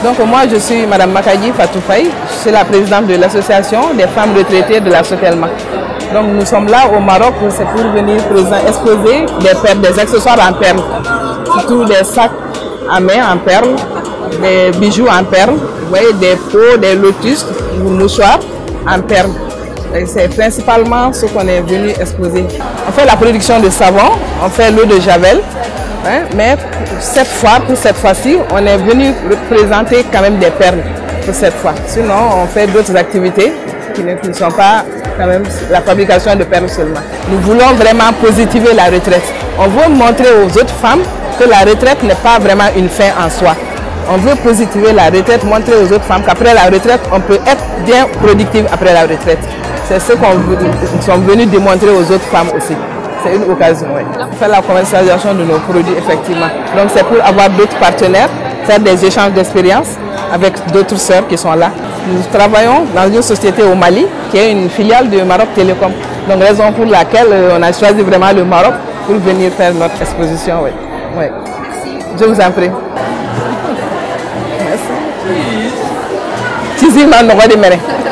Donc moi je suis Madame Makadji Fatou Faye, je suis la présidente de l'association des femmes retraitées de la Sotelma. Donc nous sommes là au Maroc, c'est pour venir exposer des perles, des accessoires en perles, surtout des sacs à main en perles, des bijoux en perles, vous voyez, des pots, des lotus, des mouchoirs en perles. C'est principalement ce qu'on est venu exposer. On fait la production de savon, on fait l'eau de Javel, hein, mais pour cette fois-ci, on est venu présenter quand même des perles pour cette fois. Sinon, on fait d'autres activités qui ne sont pas quand même la fabrication de perles seulement. Nous voulons vraiment positiver la retraite. On veut montrer aux autres femmes que la retraite n'est pas vraiment une fin en soi. On veut positiver la retraite, montrer aux autres femmes qu'après la retraite, on peut être bien productive après la retraite. C'est ce qu'on sommes venus démontrer aux autres femmes aussi. C'est une occasion, oui. Faire la commercialisation de nos produits, effectivement. Donc c'est pour avoir d'autres partenaires, faire des échanges d'expériences avec d'autres sœurs qui sont là. Nous travaillons dans une société au Mali, qui est une filiale de Maroc Télécom. Donc raison pour laquelle on a choisi vraiment le Maroc pour venir faire notre exposition, oui. Oui. Je vous en prie. Merci.